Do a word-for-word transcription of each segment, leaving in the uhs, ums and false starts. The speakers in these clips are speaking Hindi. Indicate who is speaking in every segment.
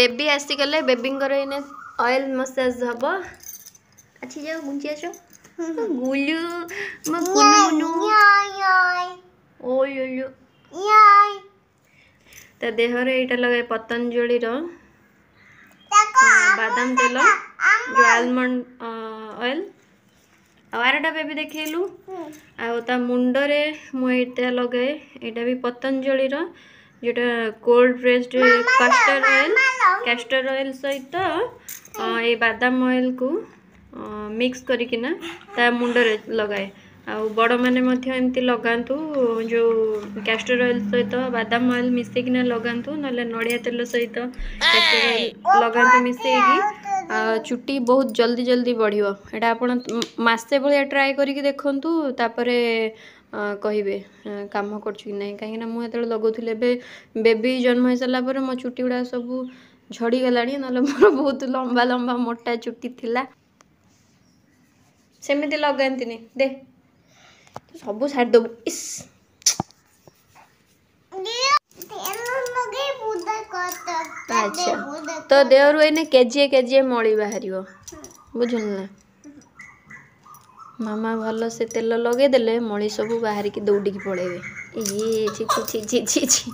Speaker 1: बेबी आसीगले बेबी ऑयल मसाज हम अच्छी जाओ गुंजी आस गुलू मो कुनु ओ लुलु तो देहर यहाँ लगे पतंजलि बादाम तेल जो आलमंड ऑयल आरटा बेबी देखलु आ मुंडरे मुझे लगे यहाँ भी पतंजलि जोटा cold pressed castor oil castor oil सहित ये बादाम ऑयल को मिक्स करिकिना ता मुंडरे लगाए आ बड़ माने एमती लगातु जो कैस्टर ऑयल सहित बादाम ऑयल मिसेकिना लगातु नले नड़िया तेल सहित कैस्टर ऑयल लगातु मिसेकी चुट्टी बहुत जल्दी जल्दी बढ़ियो एटा आपण मासे भलिया ट्राई करिक देखंतु तापरे कहिबे काम करछु कि नहीं कहीं मुझे जो लगुले बेबी जन्म हो सारा पर मो चुट्टी गुड़ा सब झड़ी गलानी ना मोर बहुत लंबा लंबा मोटा चुट्टी थिला सेमती लगाती दे सब छाड़ दबु इस अच्छा तो देहरु एने केजीए केजीए मली बाहर बुझल ना मामा भल से तेल लगे देले मली सब बाहर की दौड़ी पड़ेबे ये छी छी छी छी छी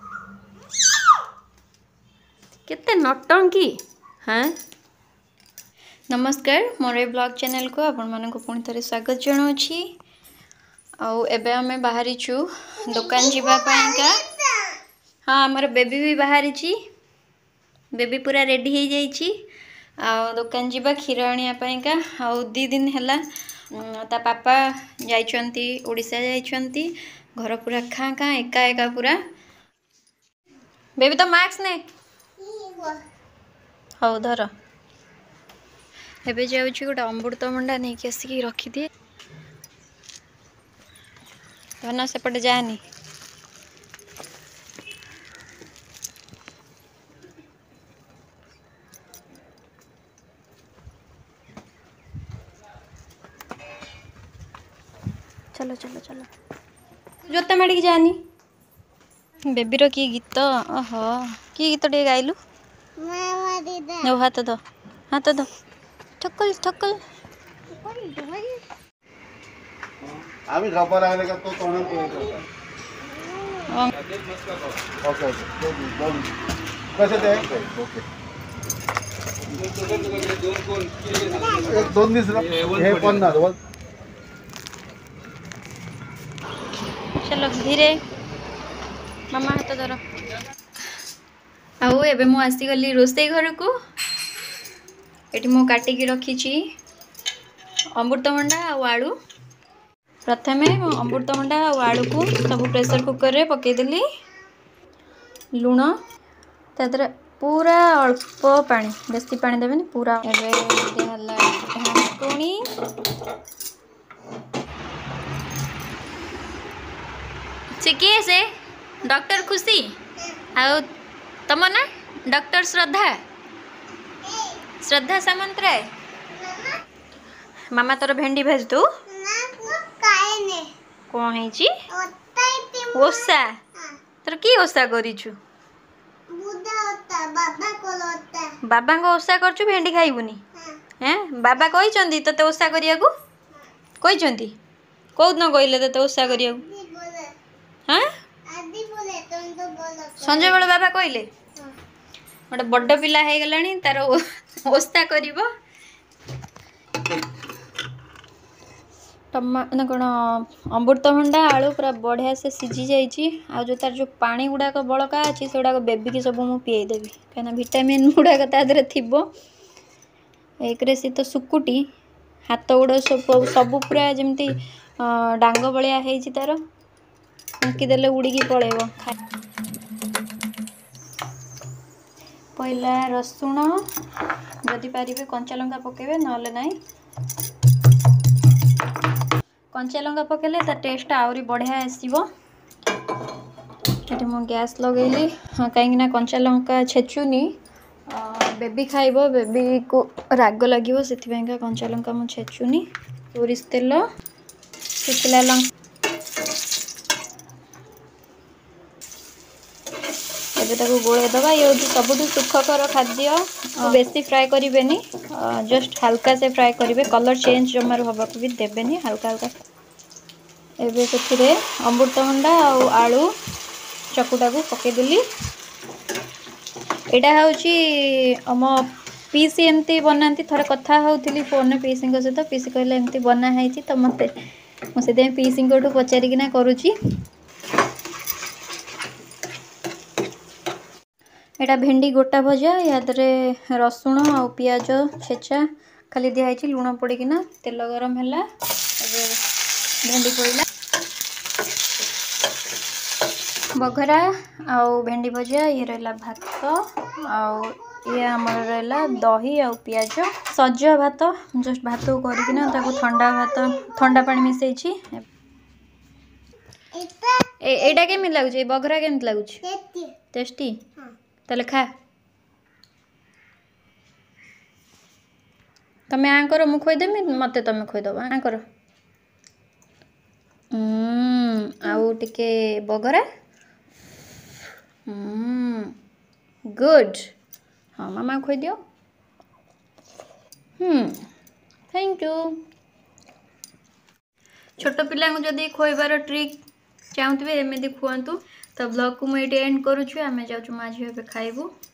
Speaker 1: केते नटंकी हाँ नमस्कार मोर ए ब्लॉग चैनल को आपण मानक पुणी थे स्वागत जनाऊँगी आउ एबे आमे बाहरी छु दुकान जीवा पाइका हाँ हमर बेबी भी बाहरी छी बेबी पूरा रेडी हो जाइछि आ दुकान जीवा क्षीर आनिया पाइका आउ दी दिन हैला ता पापा जाइछंती ओडिशा जाइछंती घर पूरा खाँ खाँ एका एका पूरा बेबी तो मास्क ने हौ धर एबे जाउछि गोटे अमृतभंडा नहीं कि आसिक रखिदिए धन सेपटे जानी चलो चलो चलो जोता माड़ी जानी बेबी रो की गीत ओहो की गीत टे गाइलु नो हाथ दो हाथ दो ठक्कल ठक्कल
Speaker 2: आम्ही खबर आले का तो कोण कोण ओके ओके कैसे दे ओके एक दोन दिस हे पन्नास
Speaker 1: चलो धीरे मामा हाथ धर आउ एबे मु आसी गली रोसे घर को एटी मु काटिकी रखी अमृतभंडा आ आलू प्रथमे अमृतभंडा आ आलू को सब प्रेशर कुकर रे पकेदेली लुण तादर पूरा अल्प पानी बेसी पानी देबेनी पूरा एबे देहला ढाकुणी से किए से डॉक्टर खुशी आ तम ना डॉक्टर श्रद्धा श्रद्धा सामंतराय मामा तोर भेंडी भाज तू कौन है ओषा तोर की ओषा करिछु बाबा को ओषा करछु भेंडी खाइबुनी हैं बाबा कहि चंदी तते ओषा करिया को कहि चंदी कोद न कइले तते ओषा करिया को हां संजय बड़ बाबा कइले गोटे बड़ पिला हो गलानी तार ओस्ता करिबो टमा ना कौन अमृतभंडा आलू पूरा बढ़िया से सीझी जाइए आ जो तार जो पानी गुड़ाक बड़का अच्छी से गुड़ाक बेबी की सब मुझे पीई देवी कहीं विटामिन गुड़ाक तादे थी एक सी तो सुकुटी हाथ गुड़ सब सब पूरा जमती डांग भलिया है तार फुंकीदेले उड़ीकी पलैब पहला रसुण जदि पारे कंचा लंका पकेबे नले नाई कंचा लंका पकेले ता टेस्ट आउरी बढ़िया आसीबो एटी मो गैस लगेली हाँ कहीं कंचा लंका छेचुनी बेबी खाइबो बेबी को राग लगिवो सेथिपाइका कंचा लंका मो छेचुनी सोरिष तेल सुखिला लंका ଏବେ ତାକୁ ଗୋଳେଇ ଦେବା। ये ହେଉଛି ସବୁଠୁ ସୁଖକର ଖାଦ୍ୟ। ବେଶୀ ଫ୍ରାଏ କରିବେନି, ଜଷ୍ଟ ହାଲକା ସେ ଫ୍ରାଏ କରିବେ, କଲର୍ ଚେଞ୍ଜ ଜମାରୁ ହେବାକୁ ବି ଦେବେନି, ହାଲକା ହାଲକା। ଏବେ ସେଥିରେ ଅମୃତଭଣ୍ଡା ଆଉ ଆଳୁ ଚକୁଟାକୁ ପକେଇଦେଲି। ଏଇଟା ହେଉଛି ଆମ ପିସି ଏମିତି ବନାନ୍ତି। ଥରେ କଥା ହେଉଥିଲି ଫୋନ୍ରେ ପିସିଙ୍କ ସହିତ, ପିସି କହିଲେ ଏମିତି ବନା ହେଇଛି ତ ମୋତେ, ମୁଁ ସେଥିପାଇଁ ପିସିଙ୍କଠୁ ପଚାରିକିନା କରୁଛି। ଏଇଟା ଭେଣ୍ଡି ଗୋଟା ଭଜା, ୟା ଦେହରେ ରସୁଣ ଆଉ ପିଆଜ ଛେଚା ଖାଲି ଦିଆହେଇଛି, ଲୁଣ ପଡ଼ିକିନା। ତେଲ ଗରମ ହେଲା, ଏବେ ଭେଣ୍ଡି ପଡ଼ିଲା, ବଘରା ଆଉ ଭେଣ୍ଡି ଭଜା। ଇଏ ରହିଲା ଭାତ, ଆଉ ଇଏ ଆମର ରହିଲା ଦହି ଆଉ ପିଆଜ। ସଜ ଭାତ, ଜଷ୍ଟ ଭାତକୁ କରିକିନା ତାକୁ ଥଣ୍ଡା ଭାତ, ଥଣ୍ଡା ପାଣି ମିଶେଇଛି। ଏଇଟା କେମିତି ଲାଗୁଛି? ଏଇ ବଘରା କେମିତି ଲାଗୁଛି? टेस्टी। ତାହେଲେ ଖା। ତମେ ଆଁ କର, ମୁଁ ଖୋଇଦେମି, ମତେ ତମେ ଖୋଇଦବ। ଆଁ କର। ଆଉ ଟିକେ ବଘରା। ଗୁଡ୍। ହଁ, ମାମା ଖୋଇଦିଅ। ହୁଁ, ଥ୍ୟାଙ୍କ ୟୁ। ଛୋଟ ପିଲାଙ୍କୁ ଯଦି ଖୋଇବାର ଟ୍ରିକ୍ ଚାହୁଁଥିବେ ଏମିତି ଖୁଆନ୍ତୁ। ତ ବ୍ଲଗ୍କୁ ମୁଁ ଏଇଠି ଏଣ୍ଡ କରୁଛି। ଆମେ ଯାଉଛୁ ମା ଝିଅ ଏବେ ଖାଇବୁ।